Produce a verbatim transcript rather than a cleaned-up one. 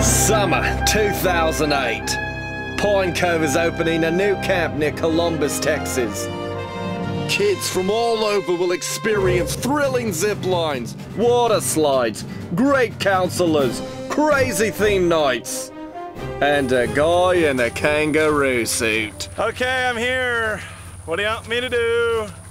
Summer two thousand eight. Pine Cove is opening a new camp near Columbus, Texas. Kids from all over will experience thrilling zip lines, water slides, great counselors, crazy theme nights, and a guy in a kangaroo suit. Okay, I'm here. What do you want me to do?